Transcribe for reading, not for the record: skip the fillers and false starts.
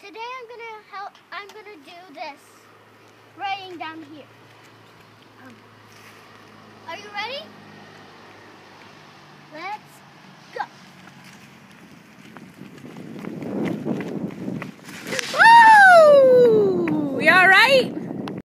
Today I'm gonna do this writing down here.